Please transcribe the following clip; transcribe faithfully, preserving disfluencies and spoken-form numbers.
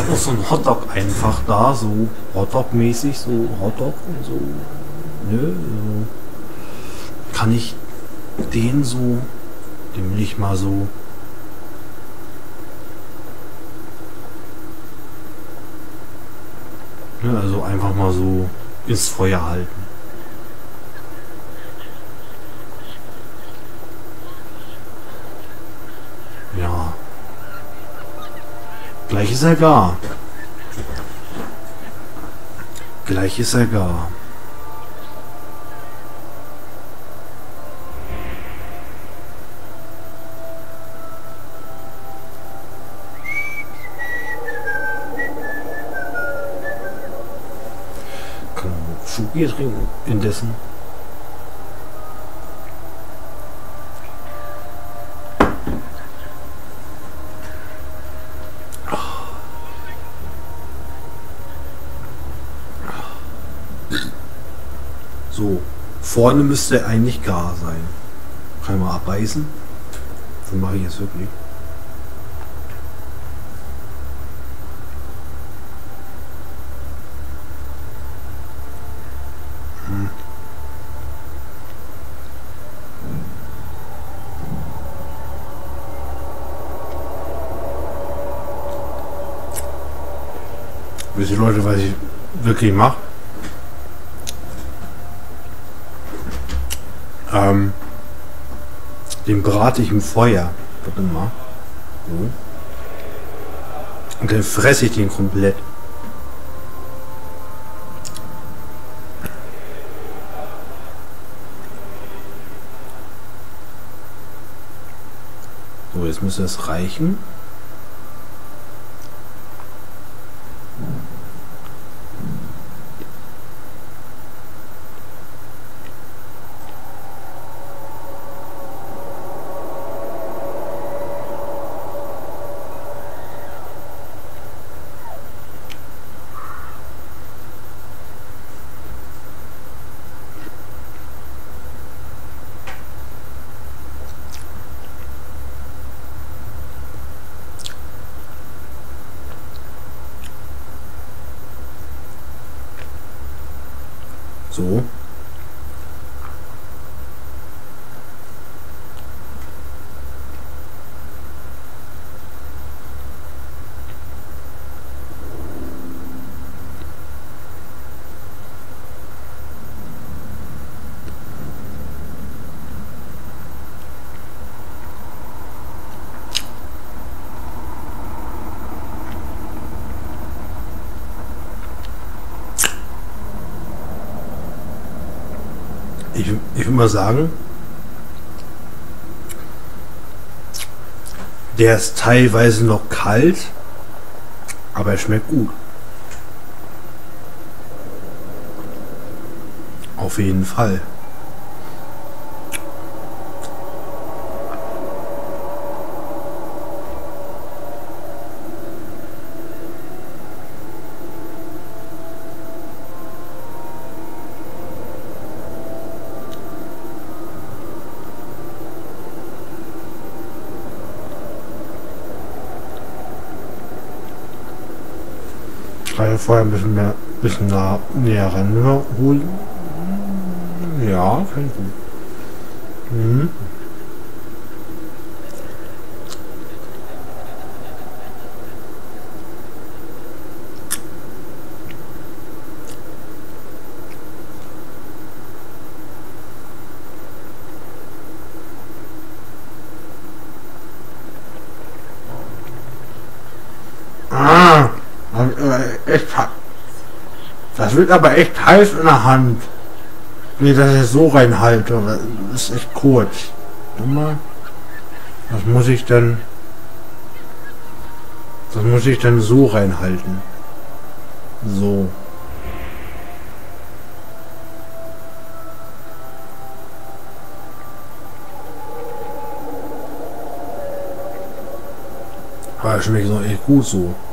habe noch so einen Hotdog einfach da, so Hotdog-mäßig, so Hotdog und so. Nö, so. Kann ich den so, den will ich mal so. Ne, also einfach mal so ins Feuer halten. Ja. Gleich ist er gar. Gleich ist er gar. Kann man Schoki trinken indessen. So, vorne müsste er eigentlich gar sein. Kann ich mal abbeißen? So mache ich jetzt wirklich. Hm. Wisst ihr Leute, was ich wirklich mache? Ähm, den brate ich im Feuer. Warte mal. So. Und dann fresse ich den komplett. So, jetzt müsste es reichen. So. Ich, ich würde mal sagen, der ist teilweise noch kalt, aber er schmeckt gut. Auf jeden Fall. Gerade vorher ein bisschen mehr, bisschen nah, näher ranholen. Ja, kann ich gut. Mhm. Ah, echt, das wird aber echt heiß in der Hand. Wie ich das jetzt so reinhalte, das ist echt kurz. Warte mal. Das muss ich dann. Das muss ich dann so reinhalten. So. Aber das schmeckt doch echt gut so.